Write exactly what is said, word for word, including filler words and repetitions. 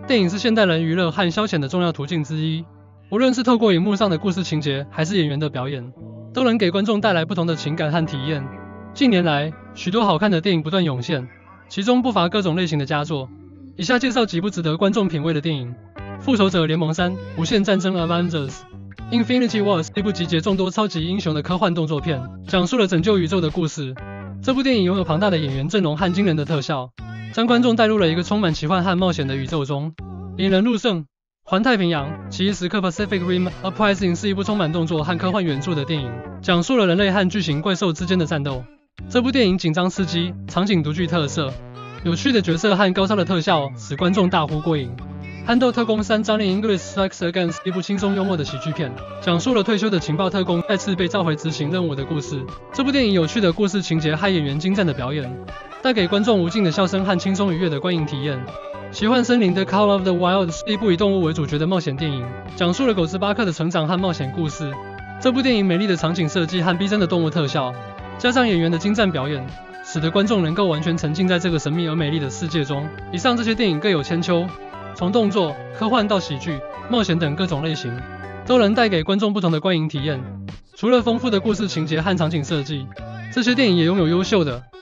电影是现代人娱乐和消遣的重要途径之一，无论是透过荧幕上的故事情节，还是演员的表演，都能给观众带来不同的情感和体验。近年来，许多好看的电影不断涌现，其中不乏各种类型的佳作。以下介绍几部值得观众品味的电影：《复仇者联盟三：无限战争 Avengers》。Infinity War 是一部集结众多超级英雄的科幻动作片，讲述了拯救宇宙的故事。这部电影拥有庞大的演员阵容和惊人的特效，将观众带入了一个充满奇幻和冒险的宇宙中，引人入胜。环太平洋：奇异时刻 Pacific Rim Uprising 是一部充满动作和科幻元素的电影，讲述了人类和巨型怪兽之间的战斗。这部电影紧张刺激，场景独具特色，有趣的角色和高超的特效使观众大呼过瘾。憨豆特工三 Johnny English Strikes Again 是一部轻松幽默的喜剧片，讲述了退休的情报特工再次被召回执行任务的故事。这部电影有趣的故事情节和演员精湛的表演，带给观众无尽的笑声和轻松愉悦的观影体验。奇幻森林的 Call of the Wild 是一部以动物为主角的冒险电影，讲述了狗兹巴克的成长和冒险故事。这部电影美丽的场景设计和逼真的动物特效，加上演员的精湛表演，使得观众能够完全沉浸在这个神秘而美丽的世界中。以上这些电影各有千秋，从动作、科幻到喜剧、冒险等各种类型，都能带给观众不同的观影体验。除了丰富的故事情节和场景设计，这些电影也拥有优秀的